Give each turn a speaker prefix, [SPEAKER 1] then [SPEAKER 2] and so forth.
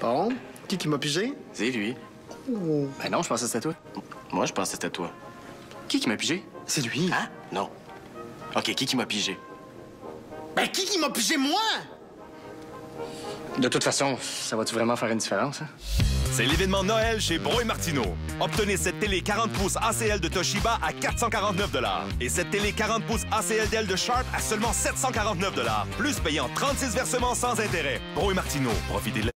[SPEAKER 1] Bon. Qui m'a pigé?
[SPEAKER 2] C'est lui.
[SPEAKER 1] Oh.
[SPEAKER 2] Ben non, je pensais que c'était toi. Moi, je pensais que c'était toi. Qui m'a pigé?
[SPEAKER 1] C'est lui.
[SPEAKER 2] Hein? Non. OK, qui m'a pigé?
[SPEAKER 1] Ben, qui m'a pigé, moi?
[SPEAKER 2] De toute façon, ça va-tu vraiment faire une différence, hein?
[SPEAKER 3] C'est l'événement Noël chez Bro et Martineau. Obtenez cette télé 40 pouces ACL de Toshiba à 449 $ et cette télé 40 pouces ACL Dell de Sharp à seulement 749 $, plus payant 36 versements sans intérêt. Bro et Martineau, profitez de